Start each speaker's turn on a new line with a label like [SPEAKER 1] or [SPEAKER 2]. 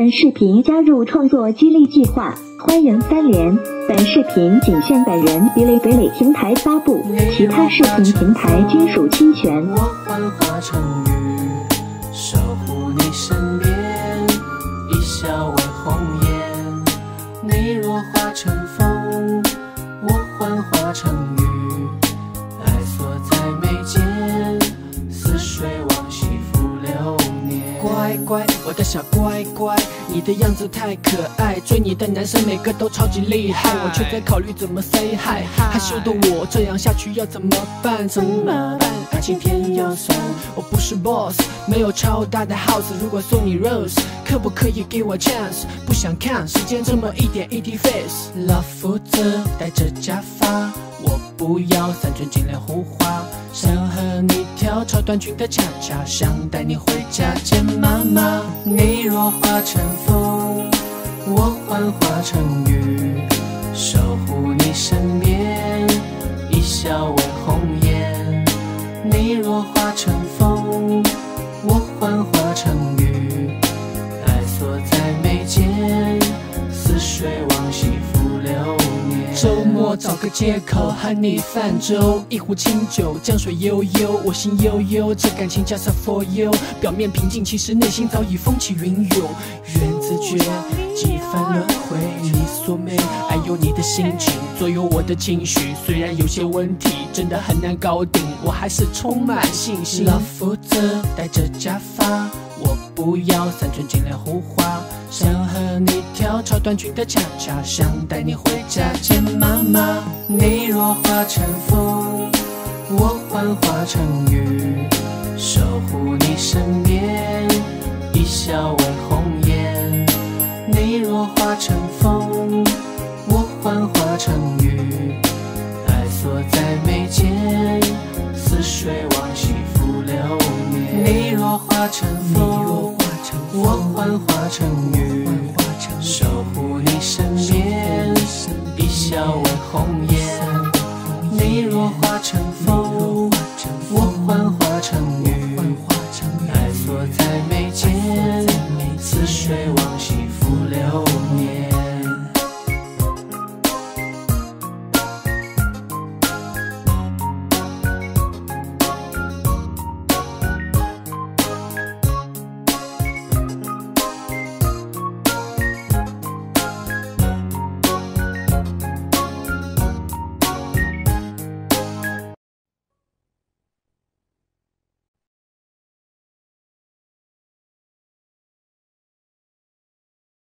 [SPEAKER 1] 本视频加入创作激励计划，欢迎3连。本视频仅限本人哔哩哔哩平台发布，其他视频平台均属侵权。
[SPEAKER 2] 我幻化成雨，守护你身边，一笑为红颜。你若化成风，我幻化成雨，爱锁在眉间，似水往昔浮流年。乖乖，我的小乖乖，你的样子太可爱，追你的男生每个都超级厉害，我却在考虑怎么 say hi。害羞的我这样下去要怎么办？怎么办？爱情甜又酸，我不是 boss， 没有超大的 house。如果送你 rose， 可不可以给我 chance？ 不想看时间这么一点一滴 face。老夫子戴着假发，我不要三寸金莲胡花，想和你跳超短裙的恰恰，想带你回家见妈妈。你若化成风，我幻化成雨，守护你身边，一笑为红颜。你若化成风，我幻化成雨，爱锁在眉间，似水往昔浮流年。周末找个借口和你泛舟，一壶清酒，江水悠悠，我心悠悠，这感情 just for you。表面平静，其实内心早已风起云涌。缘字诀，几番轮回，你所美，爱有你的心情左右我的情绪。虽然有些问题真的很难搞定，我还是充满信心。老夫子戴着假发，我不要三寸金莲胡花，想和你跳超短裙的恰恰，想带你回家见妈妈。你若化成风，我幻化成雨，守护你身边，一笑为红颜。你若化成风，我幻化成雨，爱锁在眉间，似水往昔浮流年。你若化成风，我幻化成雨，守护你身边，一笑为红颜。你若化成风，